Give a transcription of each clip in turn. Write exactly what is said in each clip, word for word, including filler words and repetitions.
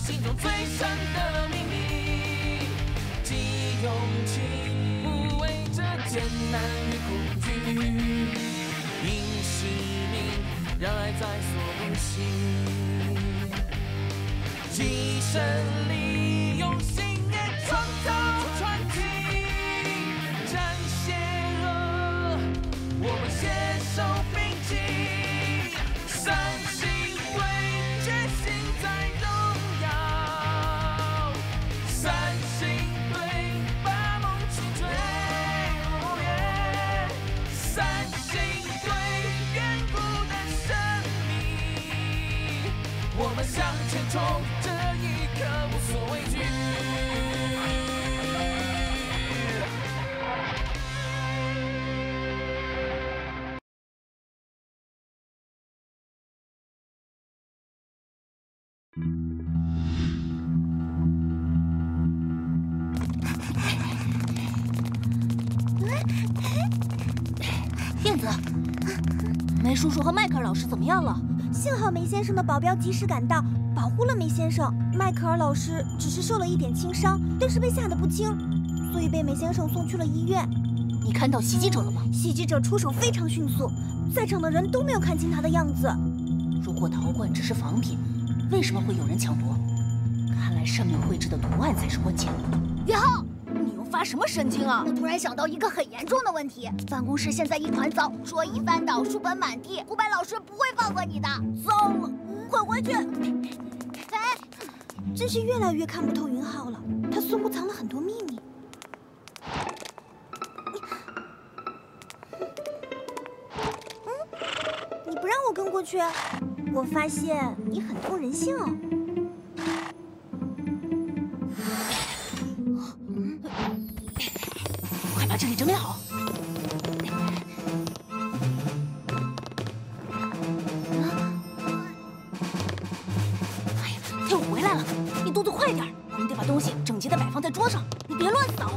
心中最深的秘密。记忆勇气，不畏这艰难与恐惧，因使命让爱在所不惜。记忆胜利，用信念创造传奇。战邪恶，我们携手并进。三星队决心在荣耀，三星队把梦去追。三星队远古的生命，我们向前冲，这一刻无所畏惧。 燕子，梅叔叔和迈克尔老师怎么样了？ 幸好梅先生的保镖及时赶到，保护了梅先生。迈克尔老师只是受了一点轻伤，但是被吓得不轻，所以被梅先生送去了医院。 你看到袭击者了吗？ 袭击者出手非常迅速，在场的人都没有看清他的样子。 如果陶罐只是仿品，为什么会有人抢夺？看来上面绘制的图案才是关键。 元浩， 你又发什么神经啊？ 我突然想到一个很严重的问题，办公室现在一团糟，桌椅翻倒，书本满地，古柏老师不会放过你的。 糟了，快回去！哎，真是越来越看不透云浩了，他似乎藏了很多秘密。嗯，你不让我跟过去，我发现你很通人性哦。 快把这里整理好。哎呀，他又回来了！你动作快点，我们得把东西整齐地摆放在桌上，你别乱扫。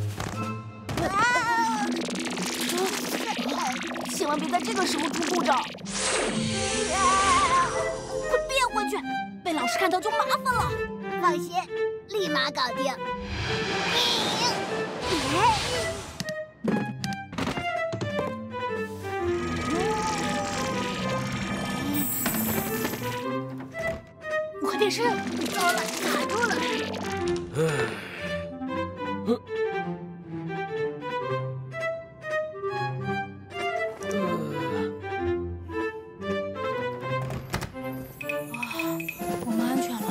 啊！千万别在这个时候出故障！快变回去，被老师看到就麻烦了。 放心，立马搞定。 快变身！ 糟了，卡住了。 我们安全了。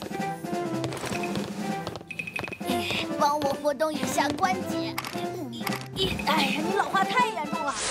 帮我活动一下关节。 哎呀，你老化太严重了。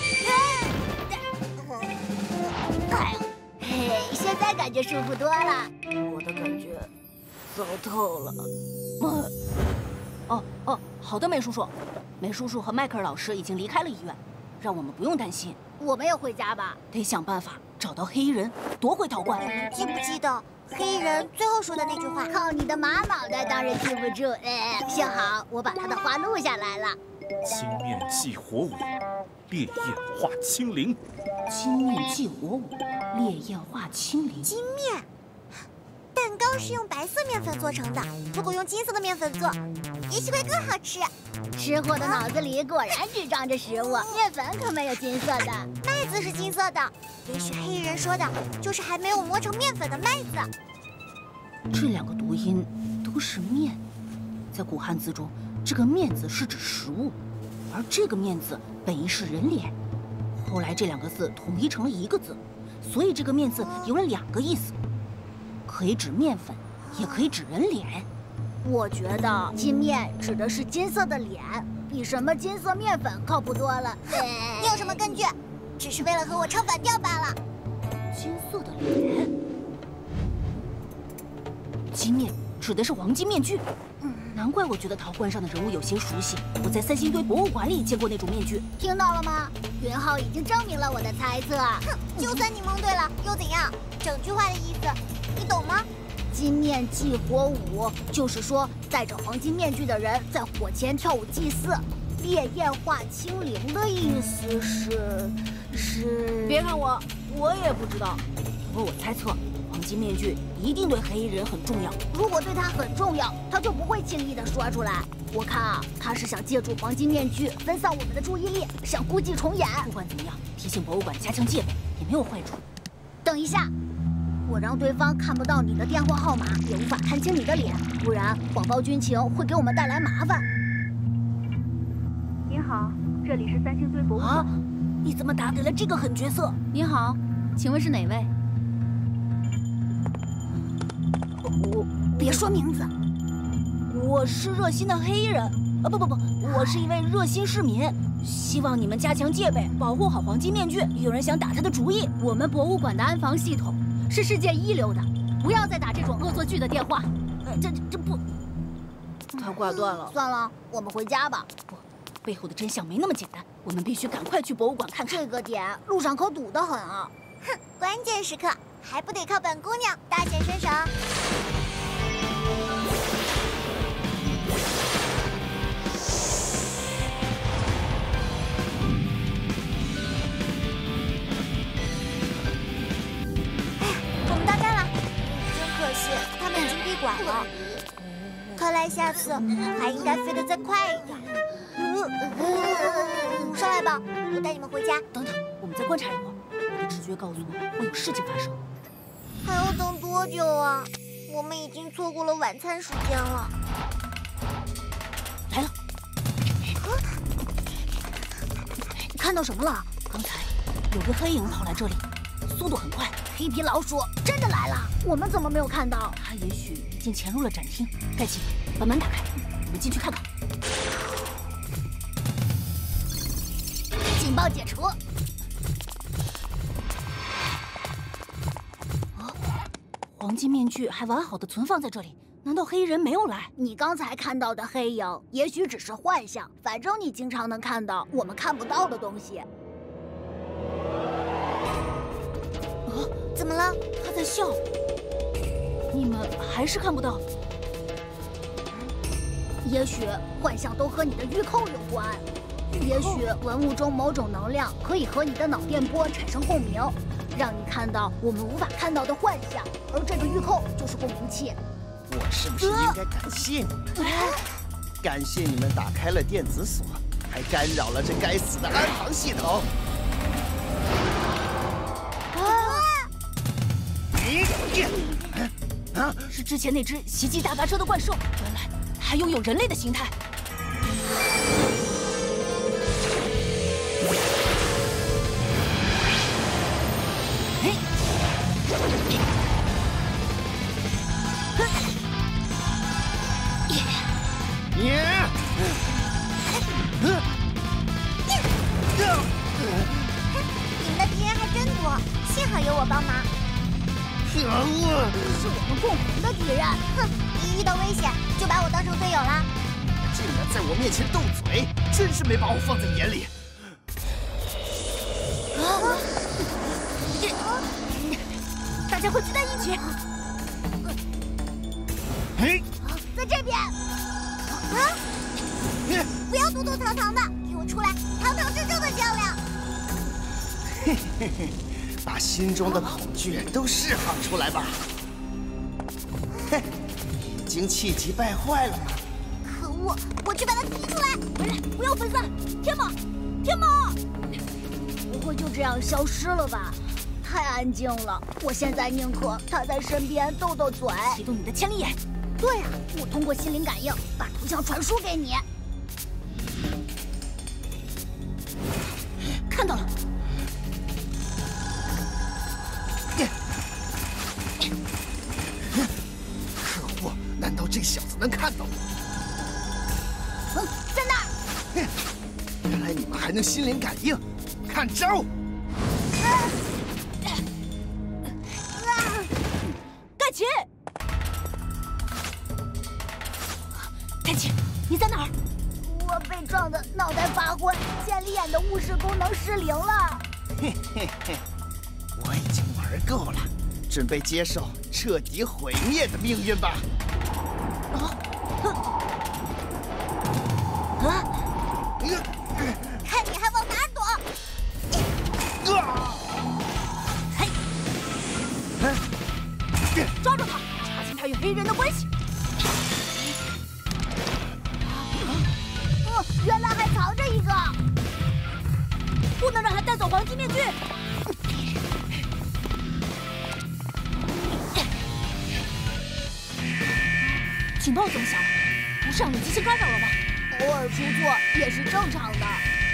哎呦，嘿，现在感觉舒服多了。 我的感觉糟透了。哦哦，好的，梅叔叔。梅叔叔和迈克尔老师已经离开了医院，让我们不用担心。 我没有回家吧？ 得想办法找到黑衣人，夺回陶罐。 记不记得黑衣人最后说的那句话？ 靠你的马脑袋，当然记不住。哎，幸好我把他的话录下来了。 金面祭火舞，烈焰化青灵。 金面祭火舞，烈焰化青灵。 金面。蛋糕是用白色面粉做成的，如果用金色的面粉做，也许会更好吃。 吃货的脑子里果然只装着食物，面粉可没有金色的。 麦子是金色的，也许黑衣人说的就是还没有磨成面粉的麦子。 这两个读音都是面，在古汉字中，这个面字是指食物，而这个面字本意是人脸，后来这两个字统一成了一个字，所以这个面字有了两个意思。可以指面粉，也可以指人脸。 我觉得金面指的是金色的脸，比什么金色面粉靠谱多了。 你有什么根据？只是为了和我唱反调罢了。 金色的脸，金面指的是黄金面具。嗯，难怪我觉得陶罐上的人物有些熟悉，我在三星堆博物馆里见过那种面具。 听到了吗？云浩已经证明了我的猜测。 哼，就算你蒙对了，又怎样？整句话的意思，你懂吗？ 金面祭火舞，就是说戴着黄金面具的人在火前跳舞祭祀。烈焰化青灵的意思是是…… 别看我，我也不知道。不过我猜测，黄金面具一定对黑衣人很重要。 如果对他很重要，他就不会轻易的说出来。我看啊，他是想借助黄金面具分散我们的注意力，想故伎重演。 不管怎么样，提醒博物馆加强戒备也没有坏处。 等一下，我让对方看不到你的电话号码，也无法看清你的脸，不然谎报军情会给我们带来麻烦。 您好，这里是三星堆博物馆。 啊，你怎么打给了这个狠角色？ 您好，请问是哪位？ 我别说名字。 我是热心的黑衣人，啊不不不，我是一位热心市民，希望你们加强戒备，保护好黄金面具。有人想打他的主意。 我们博物馆的安防系统是世界一流的，不要再打这种恶作剧的电话。 呃，这这不，他挂断了。 算了，我们回家吧。 不，背后的真相没那么简单，我们必须赶快去博物馆看看。 这个点路上可堵得很啊！ 哼，关键时刻还不得靠本姑娘大显身手。我们到站了，真可惜，他们已经闭馆了。看来下次还应该飞得再快一点。上来吧，我带你们回家。 等等，我们再观察一会儿。我的直觉告诉我，会有事情发生。 还要等多久啊？我们已经错过了晚餐时间了。 来了，看到什么了？刚才有个黑影跑来这里，速度很快。 黑皮老鼠真的来了，我们怎么没有看到？ 他也许已经潜入了展厅。盖奇，把门打开，我们进去看看。 警报解除。 黄金面具还完好的存放在这里，难道黑衣人没有来？ 你刚才看到的黑影，也许只是幻象，反正你经常能看到我们看不到的东西。 啊， 怎么了？ 他在笑。你们还是看不到？ 也许幻象都和你的玉扣有关，也许文物中某种能量可以和你的脑电波产生共鸣，让你看到我们无法看到的幻象，而这个玉扣就是共鸣器。 我是不是应该感谢你们？感谢你们打开了电子锁，还干扰了这该死的安防系统。 啊！是之前那只袭击大巴车的怪兽，原来还拥有人类的形态。嘿！ 耶！ 你们的敌人还真多，幸好有我帮忙。 可恶！ 是我们共同的敌人。 哼，一遇到危险就把我当成队友了。 竟然在我面前斗嘴，真是没把我放在眼里。 大家快聚在一起！ 嘿， 在这边。啊！不要躲躲藏藏的，给我出来，堂堂正正的较量。 嘿嘿嘿，把心中的恐惧都释放出来吧。嘿，已经气急败坏了吗？ 可恶，我去把它提出来。 回来，不要分散！天马，天马， 不会就这样消失了吧？太安静了，我现在宁可他在身边斗斗嘴。 启动你的千里眼。 对呀、啊，我通过心灵感应把图像传输给你。 看到了。 可恶！难道这小子能看到我？ 嗯，在那儿。 原来你们还能心灵感应，看招！ 盖奇，盖奇，你在哪儿？ 我被撞得脑袋发昏，千里眼的物视功能失灵了。 嘿嘿嘿，我已经玩够了，准备接受彻底毁灭的命运吧。 啊！啊！ 看你还往哪儿躲！ 啊！ 嘿！ 抓住他，查清他与黑人的关系。 哦，原来还藏着一个， 不能让他带走黄金面具。情报怎么响了？不是让你机器干扰了吗？ 偶尔出错也是正常的。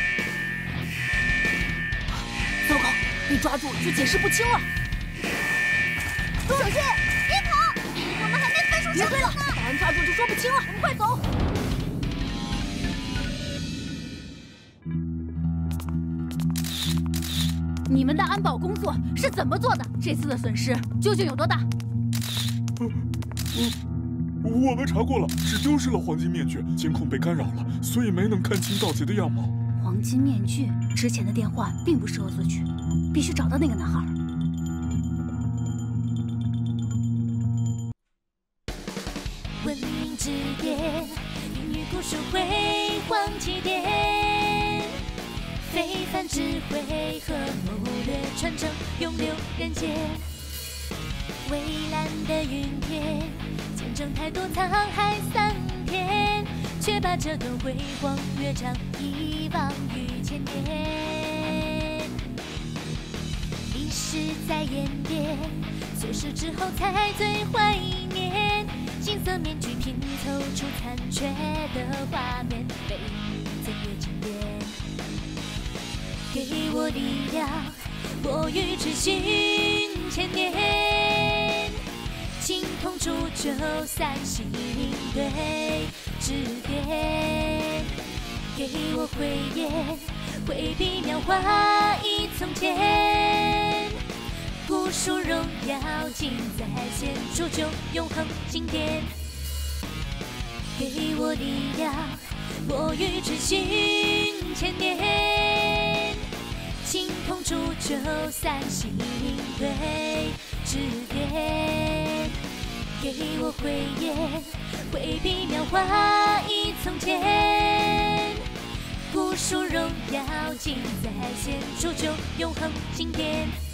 糟糕，被抓住就解释不清了。 小心，别跑！我们还没分出胜负呢。 把人抓住就说不清了，我们快走！你们的安保工作是怎么做的？这次的损失究竟有多大？ 嗯嗯。我们查过了，只丢失了黄金面具，监控被干扰了，所以没能看清盗贼的样貌。 黄金面具之前的电话并不是恶作剧，必须找到那个男孩。 文明之巅，孕育古书辉煌起点，非凡智慧和谋略传承，永留人间。蔚蓝的云天，见证太多沧海桑田，却把这段辉煌乐章遗忘于千年。历史在演变，错失之后才最怀念。金色面具拼凑出残缺的画面，被岁月沉淀。给我力量，我欲追寻千年。青铜铸就三星对指点，给我慧眼，挥笔描画忆从前。古书荣耀尽在线，铸就永恒经典。给我力量，我欲追寻千年。青铜铸就三星对指点，给我慧眼，挥笔描画忆从前。古书荣耀尽在线，铸就永恒经典。